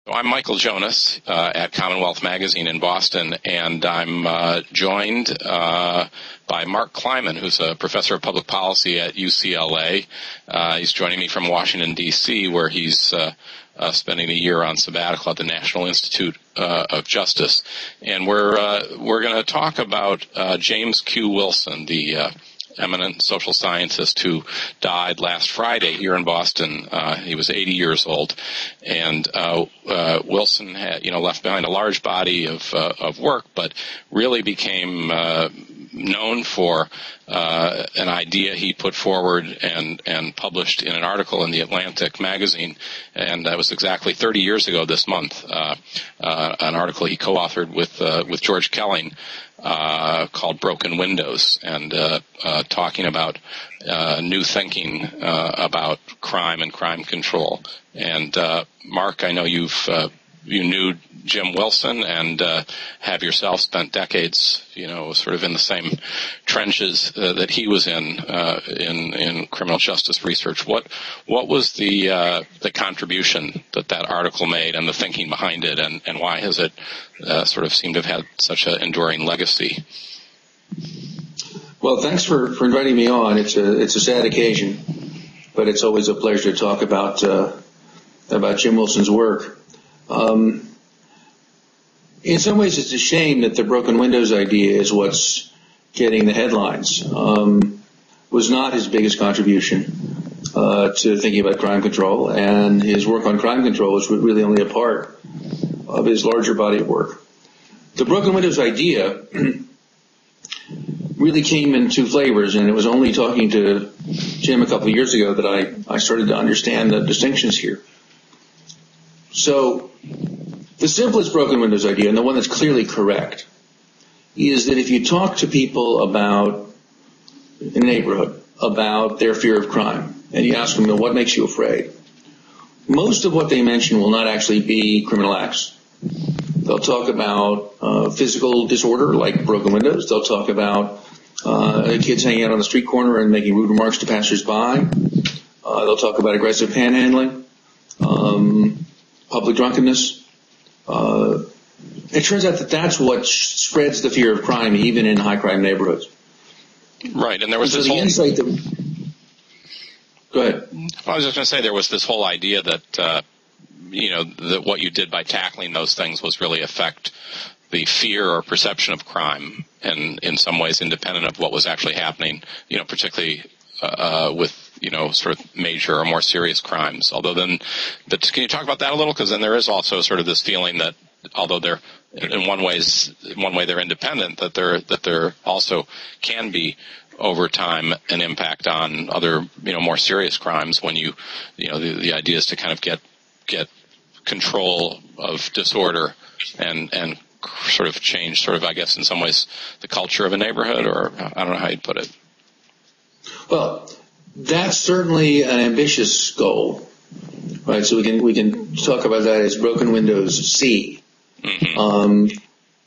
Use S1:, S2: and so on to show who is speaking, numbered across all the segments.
S1: So I'm Michael Jonas at CommonWealth Magazine in Boston, and I'm joined by Mark Kleiman, who's a professor of public policy at UCLA. He's joining me from Washington, D.C., where he's spending a year on sabbatical at the National Institute of Justice. And we're going to talk about James Q. Wilson, the eminent social scientist who died last Friday here in Boston. He was 80 years old, and Wilson had, left behind a large body of work, but really became known for an idea he put forward and published in an article in the Atlantic magazine, and that was exactly 30 years ago this month. An article he co-authored with George Kelling called "Broken Windows," and talking about new thinking about crime and crime control. And Mark, I know you knew Jim Wilson and have yourself spent decades, sort of in the same trenches that he was in criminal justice research. What was the contribution that article made and the thinking behind it, and why has it sort of seemed to have had such an enduring legacy?
S2: Well, thanks for inviting me on. It's a sad occasion, but it's always a pleasure to talk about Jim Wilson's work. In some ways, it's a shame that the broken windows idea is what's getting the headlines. Was not his biggest contribution to thinking about crime control, and his work on crime control was really only a part of his larger body of work. The broken windows idea really came in two flavors, and it was only talking to Jim a couple of years ago that I started to understand the distinctions here. So the simplest broken windows idea, and the one that's clearly correct, is that if you talk to people about in a neighborhood about their fear of crime, and you ask them, what makes you afraid? Most of what they mention will not actually be criminal acts. They'll talk about physical disorder, like broken windows. They'll talk about kids hanging out on the street corner and making rude remarks to passersby. They'll talk about aggressive panhandling, public drunkenness. It turns out that that's what spreads the fear of crime, even in high crime neighborhoods.
S1: Right, and there was this whole
S2: insight that. Go ahead.
S1: I was just going to say there was this whole idea that that what you did by tackling those things was really affect the fear or perception of crime, and in some ways independent of what was actually happening. Particularly with sort of major or more serious crimes. But can you talk about that a little? Because then there is also sort of this feeling that although they're in one way they're independent, that there also can be over time an impact on other more serious crimes when the idea is to kind of get control of disorder and sort of change I guess in some ways the culture of a neighborhood, or I don't know how you'd put it.
S2: Well, that's certainly an ambitious goal, right? So we can talk about that as broken windows C. Mm-hmm.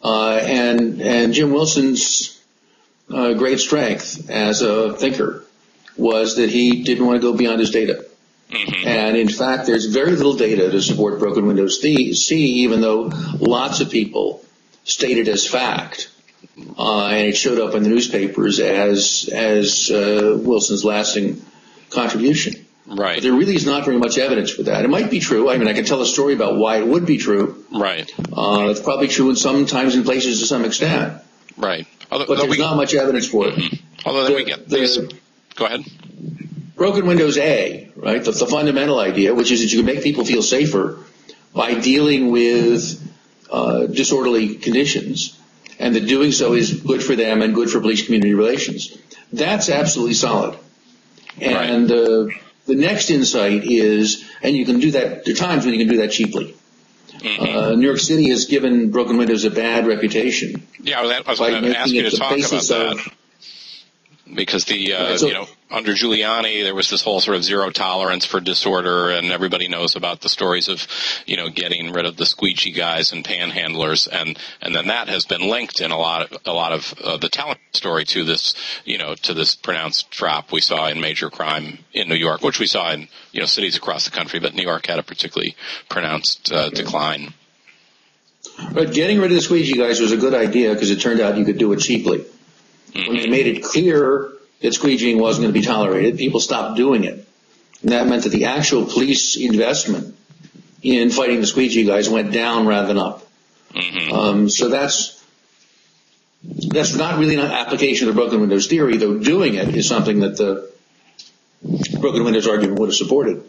S2: And Jim Wilson's great strength as a thinker was that he didn't want to go beyond his data. Mm-hmm. And in fact, there's very little data to support broken windows C, even though lots of people state it as fact. And it showed up in the newspapers as Wilson's lasting contribution.
S1: Right.
S2: But there really is not very much evidence for that. It might be true. I mean, I can tell a story about why it would be true.
S1: Right.
S2: It's probably true in some times and places to some extent.
S1: Right.
S2: But there's not much evidence for it.
S1: Mm-hmm. Although then we get these. Go ahead.
S2: Broken windows A, right? The fundamental idea, which is that you can make people feel safer by dealing with disorderly conditions, and that doing so is good for them and good for police-community relations. That's absolutely solid. And the next insight is, and you can do that, there are times when you can do that cheaply. Mm-hmm. New York City has given broken windows a bad reputation.
S1: Yeah, I was going to ask you to talk about that. Because under Giuliani, there was this whole sort of zero tolerance for disorder, and everybody knows about the stories of, getting rid of the squeegee guys and panhandlers, and then that has been linked in a lot of the talent story to this, to this pronounced drop we saw in major crime in New York, which we saw in, cities across the country, but New York had a particularly pronounced decline.
S2: But getting rid of the squeegee guys was a good idea because it turned out you could do it cheaply. When they made it clear that squeegeeing wasn't going to be tolerated, people stopped doing it. And that meant that the actual police investment in fighting the squeegee guys went down rather than up. So that's not really an application of the broken windows theory, though doing it is something that the broken windows argument would have supported.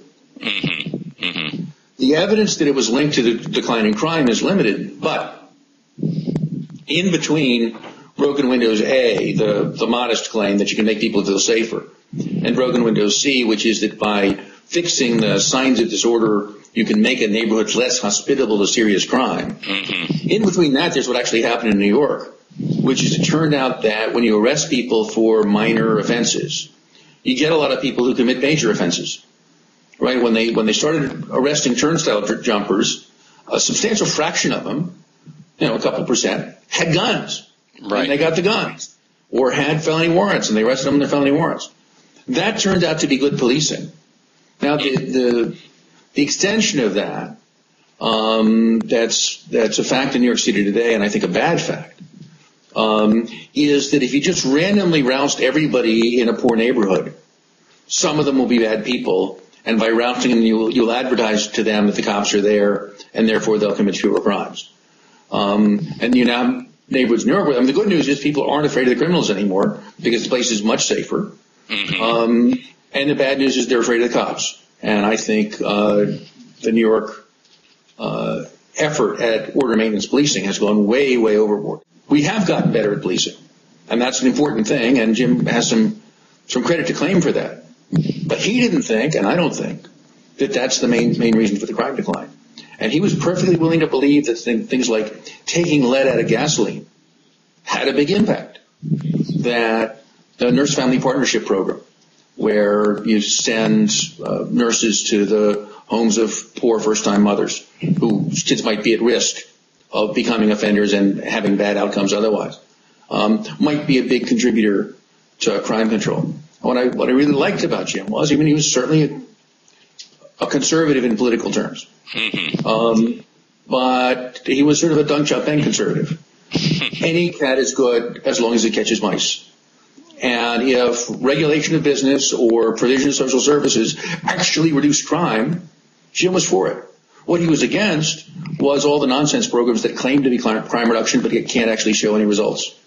S2: The evidence that it was linked to the decline in crime is limited, but in between broken windows A, the modest claim that you can make people feel safer, and broken windows C, which is that by fixing the signs of disorder, you can make a neighborhood less hospitable to serious crime. In between that, there's what actually happened in New York, which is it turned out that when you arrest people for minor offenses, you get a lot of people who commit major offenses. Right? When they started arresting turnstile jumpers, a substantial fraction of them, a couple percent, had guns. Right. And they got the guns, or had felony warrants, and they arrested them on their felony warrants. That turned out to be good policing. Now, the extension of that, that's a fact in New York City today, and I think a bad fact, is that if you just randomly roust everybody in a poor neighborhood, some of them will be bad people, and by rousting them, you'll advertise to them that the cops are there, and therefore they'll commit fewer crimes. And now neighborhoods in New York, the good news is people aren't afraid of the criminals anymore because the place is much safer. And the bad news is they're afraid of the cops. And I think the New York effort at order maintenance policing has gone way, way overboard. We have gotten better at policing, and that's an important thing, and Jim has some credit to claim for that. But he didn't think, and I don't think, that that's the main reason for the crime decline. And he was perfectly willing to believe that things like taking lead out of gasoline had a big impact. That the Nurse Family Partnership Program, where you send nurses to the homes of poor first-time mothers whose kids might be at risk of becoming offenders and having bad outcomes otherwise, might be a big contributor to crime control. What I really liked about Jim was, he was certainly a conservative in political terms. But he was sort of a Deng Xiaoping conservative. Any cat is good as long as it catches mice. And if regulation of business or provision of social services actually reduced crime, Jim was for it. What he was against was all the nonsense programs that claim to be crime reduction but can't actually show any results.